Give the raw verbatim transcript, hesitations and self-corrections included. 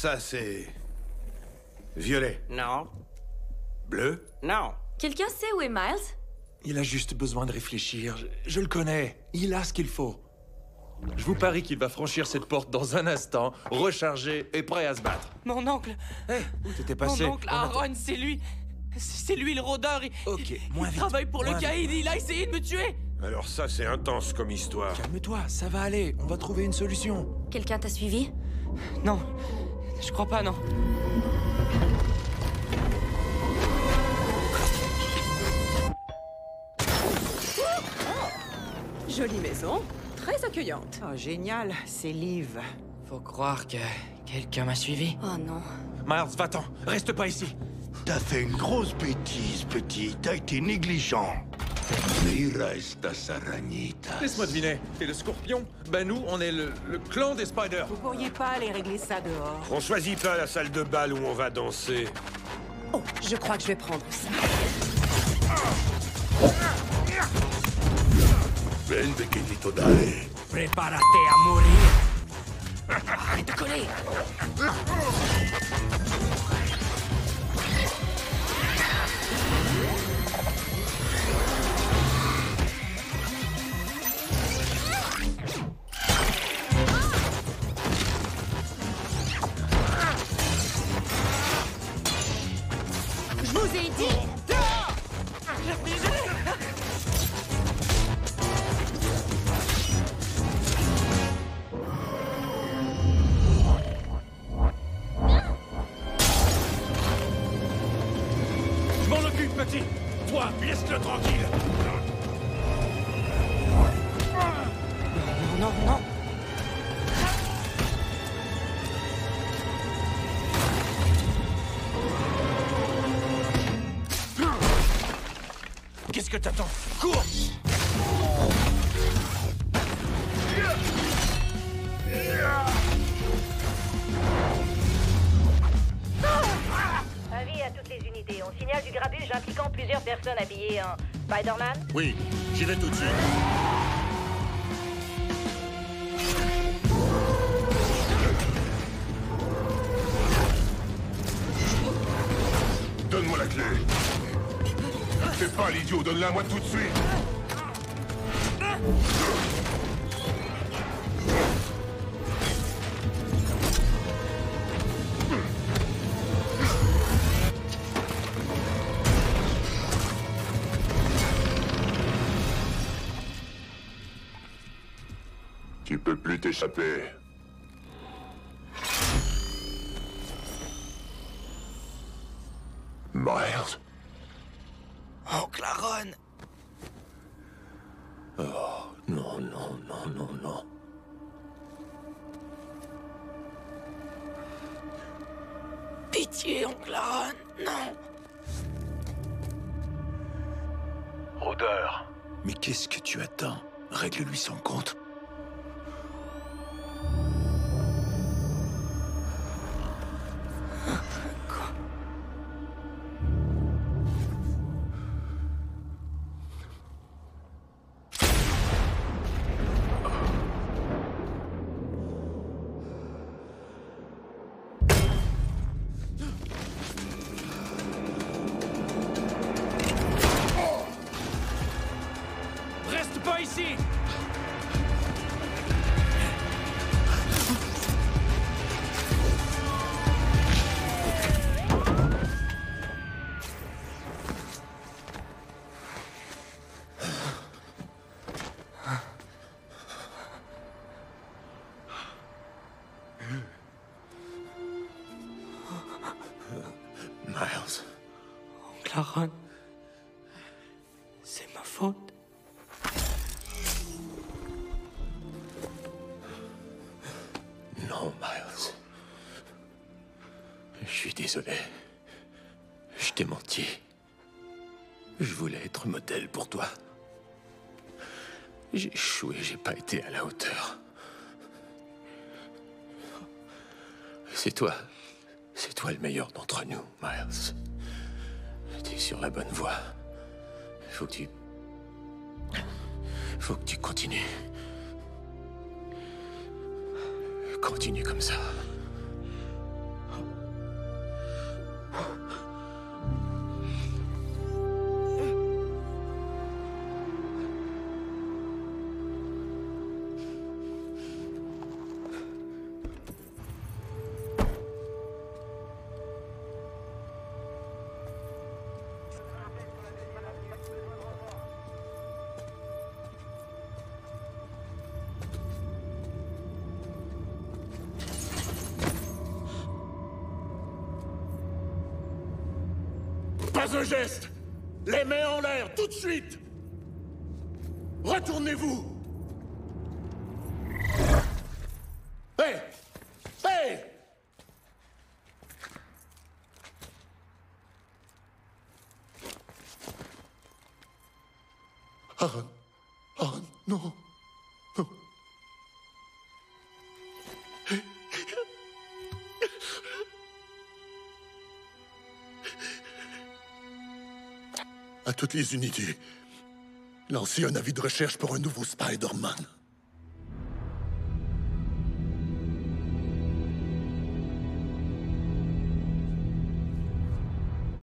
ça, c'est... violet. Non. Bleu? Non. Quelqu'un sait où est Miles? Il a juste besoin de réfléchir. Je, je le connais. Il a ce qu'il faut. Je vous parie qu'il va franchir cette porte dans un instant, rechargé et prêt à se battre. Mon oncle. Hé, où t'étais passé? Mon oncle On attend. Aaron, c'est lui. C'est lui le rôdeur. Il, Ok, moins il vite. travaille pour le moins caïd. vite. Il a essayé de me tuer. Alors ça, c'est intense comme histoire. Calme-toi, ça va aller. On va trouver une solution. Quelqu'un t'a suivi? Non. Je crois pas, non. Jolie maison, très accueillante. Oh, génial, c'est Liv. Faut croire que quelqu'un m'a suivi. Oh non. Miles, va-t'en. Reste pas ici. T'as fait une grosse bêtise, petit. T'as été négligent. Mira estas arañitas. Laisse-moi deviner. T'es le scorpion? Ben nous, on est le, le clan des spiders. Vous pourriez pas aller régler ça dehors? On choisit pas la salle de bal où on va danser. Oh, je crois que je vais prendre ça. Ven, pequeñito, dale. Prépare-te à mourir. Arrête de coller. Je vous ai dit! Je m'en occupe, petit. Toi, laisse-le tranquille. Non, non, non. Qu'est-ce que t'attends? Cours! Avis à toutes les unités. On signale du grabuge impliquant plusieurs personnes habillées en Spider-Man. Oui, j'irai tout de suite. Donne-moi la clé. Fais pas l'idiot, donne-la à moi tout de suite. Tu peux plus t'échapper. Miles. Oncle Aaron. Oh, non, non, non, non, non. Pitié, oncle Aaron. Non. Rôdeur. Mais qu'est-ce que tu attends? Règle-lui son compte. Reste pas ici! Miles. Oncle Aaron. C'est ma faute. Non, Miles. Je suis désolé. Je t'ai menti. Je voulais être modèle pour toi. J'ai échoué, j'ai pas été à la hauteur. C'est toi. C'est toi le meilleur d'entre nous, Miles. T'es sur la bonne voie. Faut que tu... Faut que tu continues. Continue comme ça. Pas un geste! Les mains en l'air, tout de suite! Retournez-vous! Hey! Hey! Aaron. Aaron, non. Non. À toutes les unités, lancez un avis de recherche pour un nouveau Spider-Man.